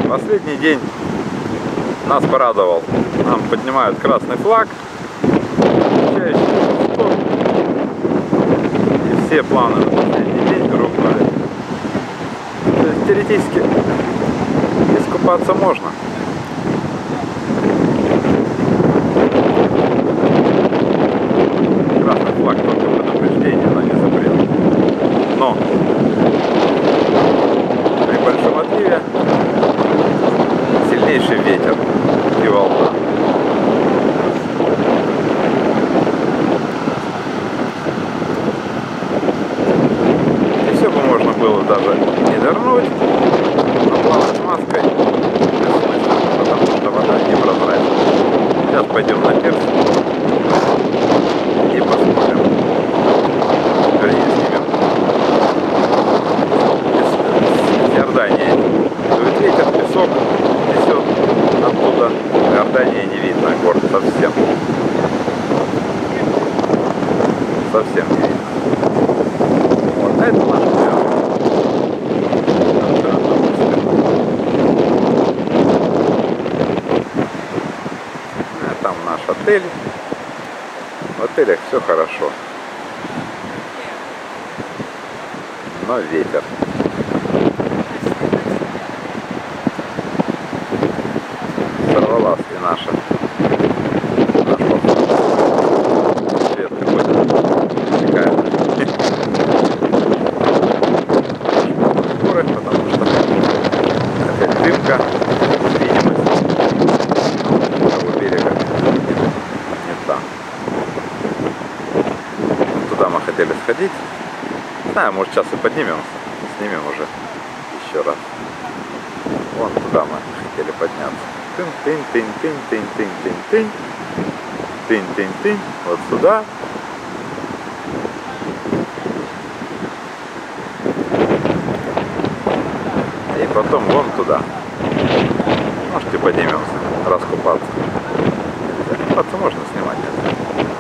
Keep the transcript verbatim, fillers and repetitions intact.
Последний день нас порадовал. Нам поднимают красный флаг. И все планы на последний день рухнули. То есть теоретически искупаться можно. Красный флаг только предупреждение, но не запрет. Но при большом отливе сильнейший ветер и волна. И все бы можно было даже не нырнуть, но плавать с маской бессмысленно, потому что вода непрозрачная. Сейчас пойдем на пирс и посмотрим. Вернее, снимем. Из Иордании дует ветер, песок несет оттуда. Иордания не видно, город совсем. Совсем не видно. Вот, а это наш пляж. А там наш отель. В отелях все хорошо. Но ветер. Сорвалась и наша. Наш поход. Цвет какой-то. Такая. Горы, потому что опять дымка. Видимость того берега не там. Туда мы хотели сходить. Не знаю, может сейчас и поднимемся. Снимем уже еще раз. Вон туда мы хотели подняться. Тынь-тынь-тынь-тынь-тынь-тынь-тынь. Тынь-тынь-тынь. Вот сюда. И потом вон туда. Можете поднимемся, раскупаться. Купаться можно, снимать это.